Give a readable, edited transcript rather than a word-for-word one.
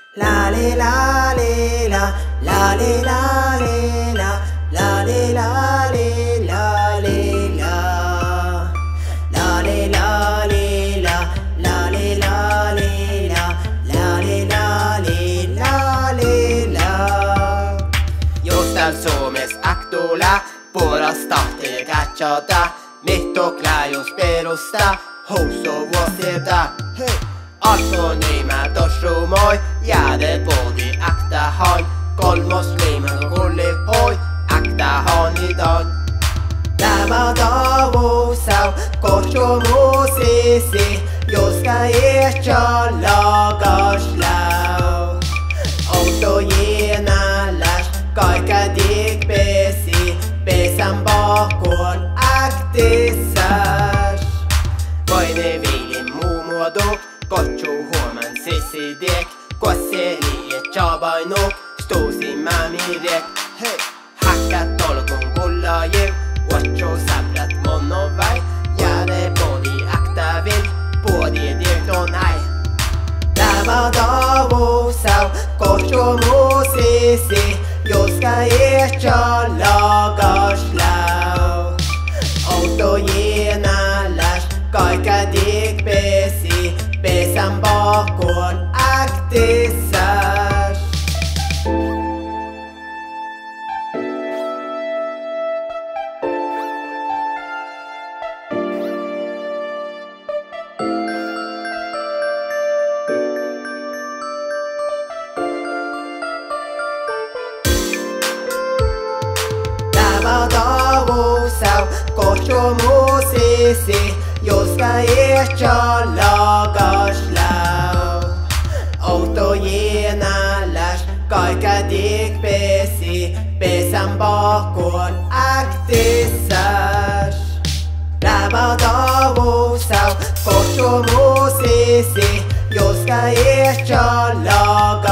La le la le la, la le la le la, la le la le la le la, la le la le la, la le la le la, la le la le la le la. Jostain Suomes aktuella, puolestahti katsota, mittoklaajus perusta, huusovuosilta. Hei! Alfonima tossumoi, jäädet puoli aktahan, kolmosliiman kulli hoi, aktahan idan. Tämä tavusau, kohtumusisi, joska ehtsa lagaslau. Autojena läs, kaikka digpesi, pesän bakon aktisas. Vaine viilin muu muodu, Kotsu huoman sisidek, kosseli et chabainuk, stuusi mamirek. Hei! Hakkat tolkun kullajiv, otso sabrat monovai, jääde podi aktavil, podi dirton ai. Tämä tavusau, kohtumusisi, joska ehtsa lagaslau. Autojena läs, kaikka digpesi, pesän bakon aktisas. Tämä tavusau, kohtumusisi, joska ehtsa lagaslau. Autojena läs, kaikka digpesi, pesän bakon aktisas. Tämä tavusau, kohtumusisi, joska ehtsa lagaslau.